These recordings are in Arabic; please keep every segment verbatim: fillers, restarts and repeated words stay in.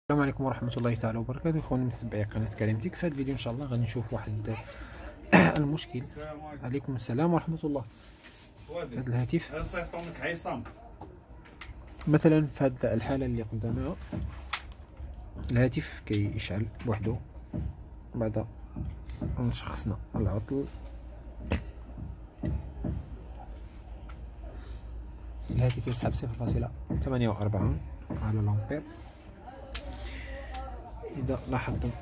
السلام عليكم ورحمة الله تعالى وبركاته. اخواني متابعي قناة كريمتك، في هذا الفيديو ان شاء الله غادي نشوف واحد المشكل. السلام عليكم. عليكم السلام ورحمة الله. في هذا الهاتف انا صيفط لك عصام. مثلا في هذه الحالة اللي قدامنا الهاتف كيشعل بوحده بعد ان شخصنا العطل. الهاتف يسحب صفر فاصلة ثمانية وأربعين على الأمبير. إذا لاحظتم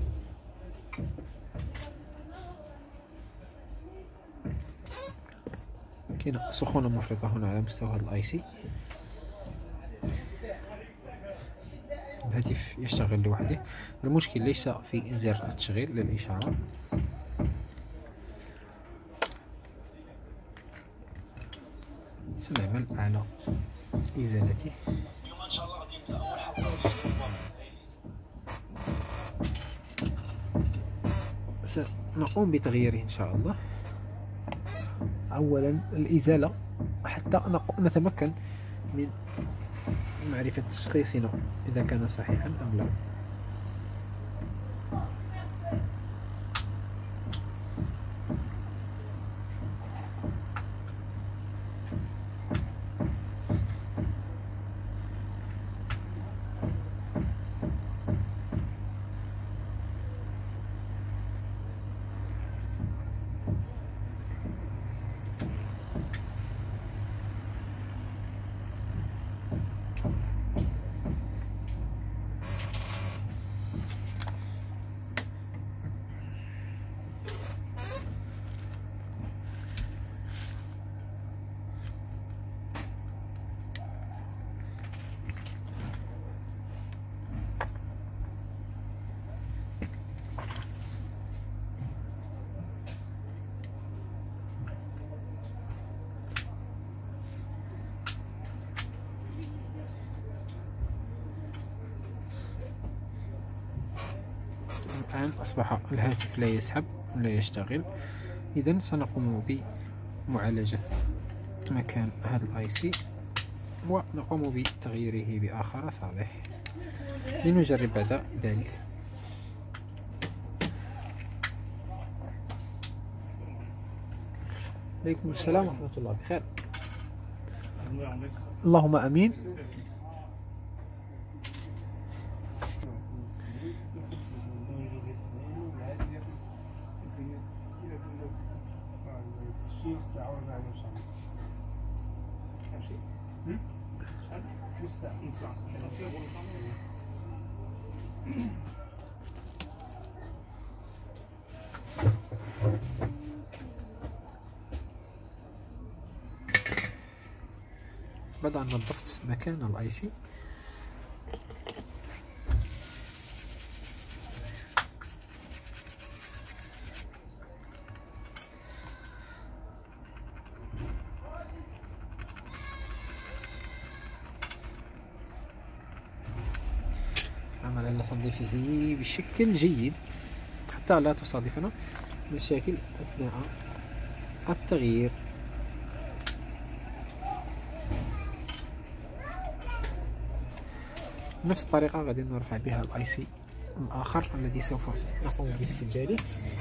كاينة سخونة مفرطة هنا على مستوى هذا الاي سي. الهاتف يشتغل لوحده، المشكل ليس في زر التشغيل للإشارة. سنعمل على إزالته. سنقوم بتغييره إن شاء الله. أولا الإزالة حتى نتمكن من معرفة تشخيصنا إذا كان صحيحا أم لا. الآن أصبح الهاتف لا يسحب ولا يشتغل. إذن سنقوم بمعالجة مكان هذا الاي سي ونقوم بتغييره بآخر صالح لنجرب بعد ذلك. عليكم السلام ورحمة الله. بخير؟ اللهم امين. بعد أن نظفت مكان الاي سي عمل على تنظيفه بشكل جيد حتى لا تصادفنا مشاكل أثناء التغيير. نفس الطريقة غادي نرفع بها الاي سي الآخر الذي سوف نقوم باستبداله.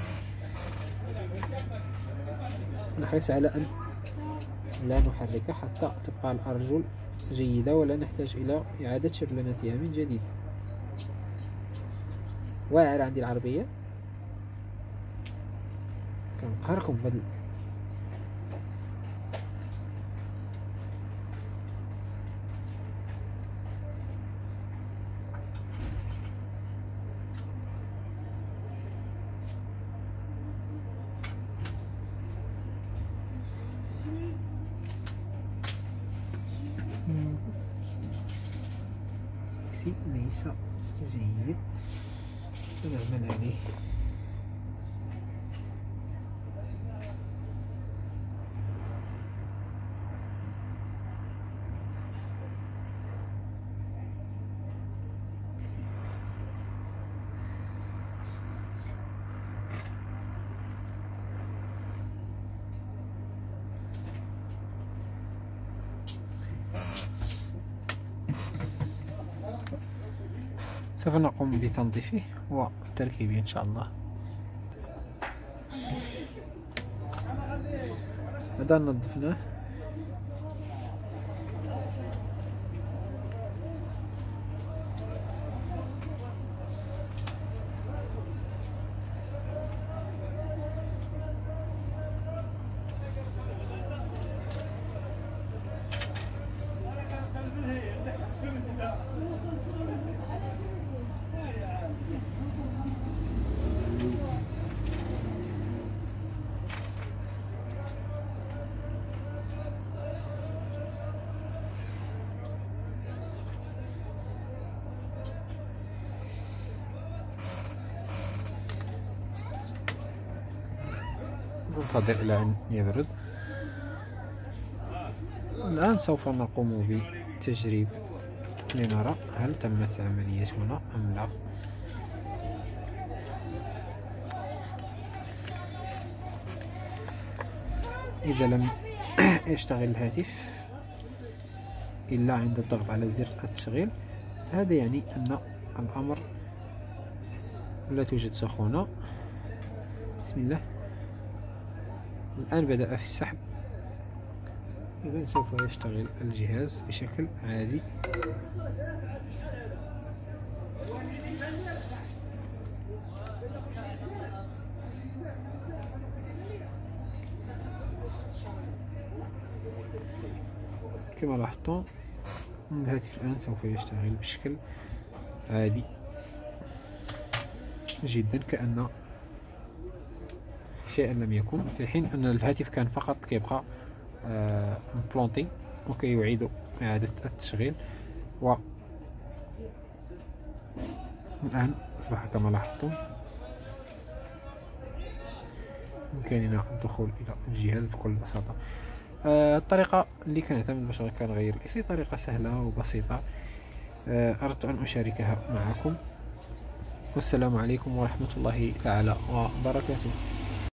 نحرص على أن لا نحرك حتى تبقى الأرجل جيدة ولا نحتاج إلى إعادة شبلنتها من جديد. واعر عندي العربية كنقهركم بهاد سي ليس جيد. سنعمل عليه سوف نقوم بتنظيفه وتركيبه إن شاء الله. هذا نظفناه. ننتظر إلى أن يبرد. الآن سوف نقوم بتجريب لنرى هل تمت العملية هنا أم لا. إذا لم يشتغل الهاتف إلا عند الضغط على زر التشغيل، هذا يعني أن الأمر لا توجد سخونة. بسم الله. الآن بدأ في السحب، إذن سوف يشتغل الجهاز بشكل عادي. كما لاحظتم الهاتف الآن سوف يشتغل بشكل عادي جدا، كأن شيئا لم يكن، في حين أن الهاتف كان فقط كيبقى آه بلونتي وكي يعيد إعادة التشغيل. و الآن أصبح كما لاحظتم بإمكاننا الدخول إلى الجهاز بكل بساطة. آه الطريقة اللي كنعتمد باش كنغير الإي سي طريقة سهلة وبسيطة، آه أردت أن أشاركها معكم، والسلام عليكم ورحمة الله تعالى وبركاته.